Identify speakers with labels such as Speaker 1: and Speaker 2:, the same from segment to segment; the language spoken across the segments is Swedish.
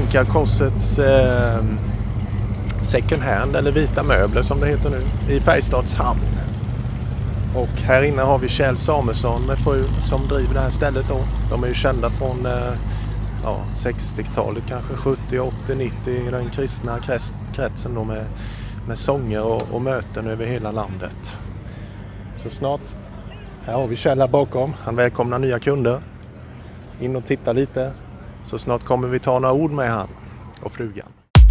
Speaker 1: Ankarkorsets second hand eller vita möbler som det heter nu i Färjestads hamn. Och här inne har vi Kjell Samuelsson med fru som driver det här stället då. De är ju kända från 60-talet kanske, 70, 80, 90 i den kristna kretsen då med sånger och möten över hela landet. Så snart, här har vi Kjell här bakom, han välkomnar nya kunder. In och titta lite, så snart kommer vi ta några ord med han och frugan.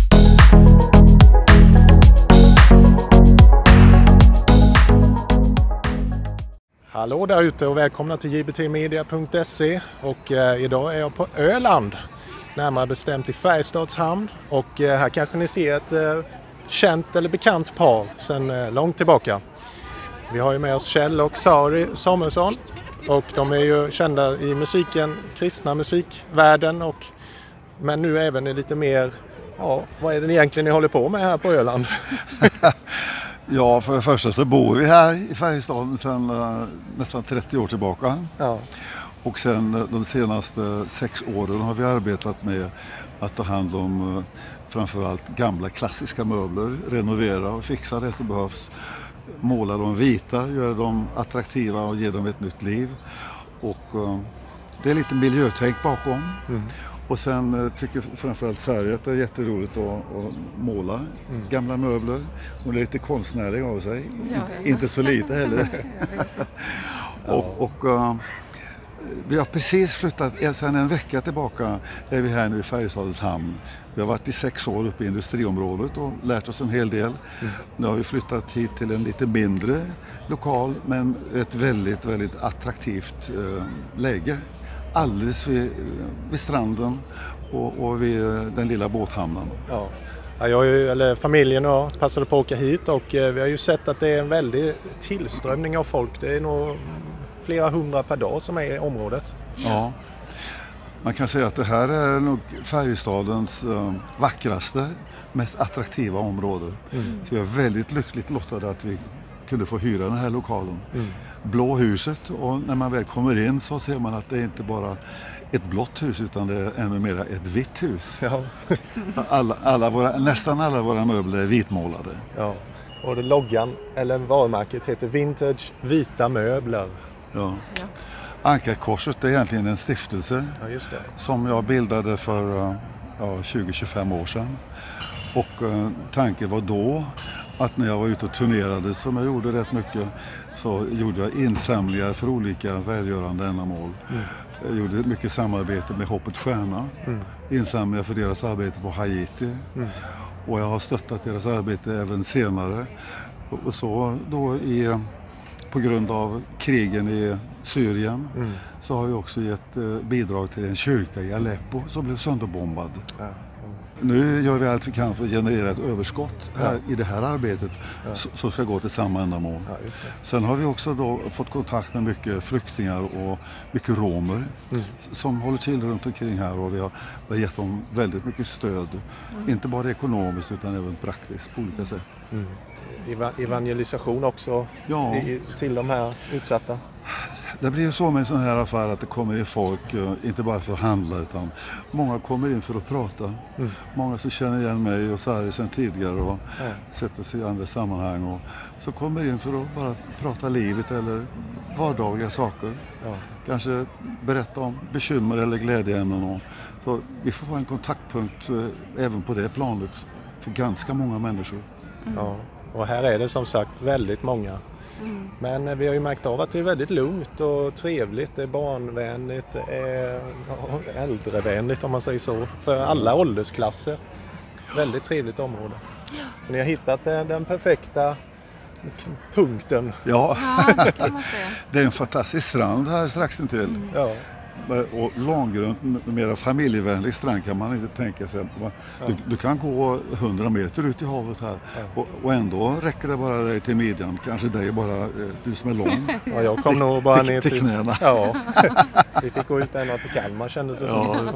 Speaker 1: Hallå där ute och välkomna till jbtmedia.se och idag är jag på Öland, närmare bestämt i Färjestads hamn och här kanske ni ser ett känt eller bekant par sedan långt tillbaka. Vi har ju med oss Kjell och Sari Samuelsson och de är ju kända i musiken, kristna musikvärlden men nu även är lite mer, vad är det egentligen ni håller på med här på Öland?
Speaker 2: Ja, för det första så bor vi här i Färjestaden sedan nästan 30 år tillbaka. Ja. Och sen de senaste 6 åren har vi arbetat med att ta hand om framförallt gamla klassiska möbler, renovera och fixa det som behövs. Måla dem vita, göra dem attraktiva och ge dem ett nytt liv. Och det är lite miljötänk bakom. Mm. Och sen tycker framförallt Sari att det är jätteroligt att måla gamla möbler. Hon är lite konstnärlig av sig. Ja. Inte så lite heller. och vi har precis flyttat, sedan en vecka tillbaka är vi här nu i Färjestadens hamn. Vi har varit i 6 år uppe i industriområdet och lärt oss en hel del. Nu har vi flyttat hit till en lite mindre lokal men ett väldigt, väldigt attraktivt läge. Alldeles vid stranden och vid den lilla båthamnen. Ja.
Speaker 1: Familjen och jag passade på att åka hit och vi har ju sett att det är en väldig tillströmning av folk. Det är nog flera hundra per dag som är i området.
Speaker 2: Ja, man kan säga att det här är nog Färjestadens vackraste, mest attraktiva område. Så vi är väldigt lyckligt lottade att vi kunde få hyra den här lokalen. Blå huset, och när man väl kommer in så ser man att det är inte bara ett blått hus utan det är ännu mer ett vitt hus. Ja. Nästan alla våra möbler är vitmålade. Ja.
Speaker 1: Och loggan eller varumärket heter Vintage Vita Möbler.
Speaker 2: Ja. Ankarkorset är egentligen en stiftelse som jag bildade för 20-25 år sedan. Och tanken var då att när jag var ute och turnerade, som jag gjorde rätt mycket, så gjorde jag insamlingar för olika välgörande ändamål. Jag gjorde mycket samarbete med Hoppets Stjärna, insamlingar för deras arbete på Haiti. Och jag har stöttat deras arbete även senare. Och så då på grund av krigen i Syrien så har jag också gett bidrag till en kyrka i Aleppo som blev sönderbombad. Nu gör vi allt vi kan för att generera ett överskott här i det här arbetet som ska gå till samma ändamål. Ja, sen har vi också då fått kontakt med mycket flyktingar och mycket romer som håller till runt omkring här, och vi har gett dem väldigt mycket stöd. Inte bara ekonomiskt utan även praktiskt på olika sätt.
Speaker 1: Evangelisation också till de här utsatta?
Speaker 2: Det blir ju så med en sån här affär att det kommer in folk, inte bara för att handla utan många kommer in för att prata. Många som känner igen mig och Sari sedan tidigare och sätter sig i andra sammanhang och så kommer in för att bara prata livet eller vardagliga saker. Kanske berätta om bekymmer eller glädjeämnen. Så vi får få en kontaktpunkt även på det planet för ganska många människor.
Speaker 1: Ja, och här är det som sagt väldigt många. Men vi har ju märkt av att det är väldigt lugnt och trevligt, det är barnvänligt, det är äldrevänligt om man säger så, för alla åldersklasser. Väldigt trevligt område. Så ni har hittat den perfekta punkten.
Speaker 2: Ja,
Speaker 3: det kan man säga.
Speaker 2: Det är en fantastisk strand här strax intill. Ja. Och långgrunt, mer familjevänlig strand kan man inte tänka sig. Du kan gå 100 meter ut i havet här och ändå räcker det bara dig till midjan. Kanske dig bara, du som är lång.
Speaker 1: Ja, jag kom nog bara ner
Speaker 2: till knäna.
Speaker 1: Ja, vi fick gå ut ända till Kalmar kändes det som.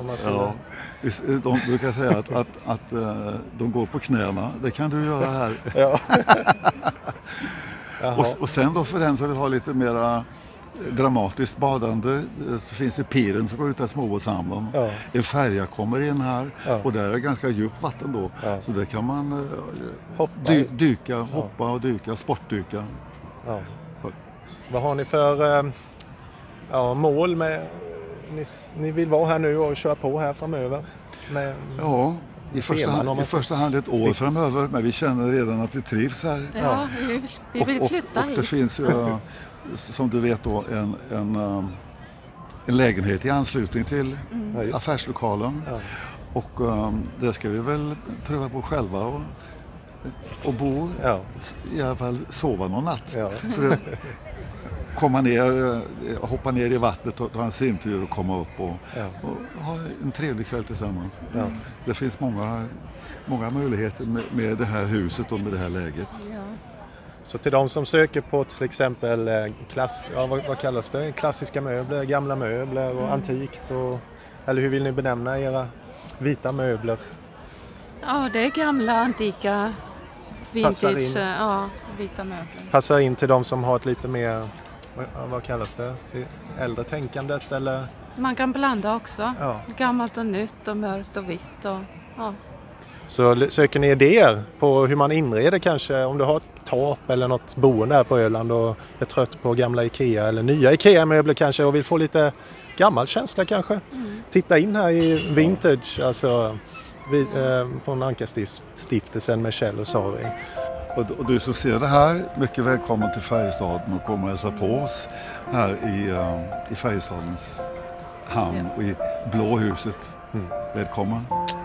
Speaker 2: De brukar säga att de går på knäna. Det kan du göra här. Ja. och sen då för den som vill ha lite mera dramatiskt badande. Så finns det piren som går ut till småbåtshamnen. Ja. En färja kommer in här och där är det ganska djupt vatten då. Ja. Så där kan man hoppa och dyka, sportdyka.
Speaker 1: Ja. Vad har ni för mål med... Ni vill vara här nu och köra på här framöver?
Speaker 2: I första hand ett år framöver, men vi känner redan att vi trivs här.
Speaker 3: Ja, vi vill flytta hit.
Speaker 2: Och det finns ju, som du vet då, en lägenhet i anslutning till affärslokalen. Ja. Och där ska vi väl pröva på själva och bo, i alla fall sova någon natt. Ja. Hoppa ner i vattnet och ta en simtur och komma upp och ha en trevlig kväll tillsammans. Ja. Det finns många möjligheter med det här huset och med det här läget. Ja.
Speaker 1: Så till de som söker på till exempel vad kallas det? Klassiska möbler, gamla möbler och antikt eller hur vill ni benämna era vita möbler?
Speaker 3: Ja, det är gamla, antika, vintage, vita möbler.
Speaker 1: Passar in till de som har ett lite mer, vad kallas det äldre tänkandet eller?
Speaker 3: Man kan blanda också, gammalt och nytt och mörkt och vitt.
Speaker 1: Så söker ni idéer på hur man inreder kanske, om du har ett torp eller något boende här på Öland och är trött på gamla Ikea eller nya Ikea-möbler kanske och vill få lite gammal känsla kanske. Titta in här i Vintage, alltså från Ankarstiftelsen med Kjell och Sari.
Speaker 2: Och du som ser det här, mycket välkommen till Färjestaden och komma och hälsa på oss här i Färjestadens hamn och i Blå huset. Välkommen!